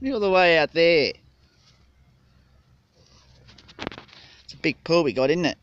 Look all the way out there. It's a big pool we got, isn't it?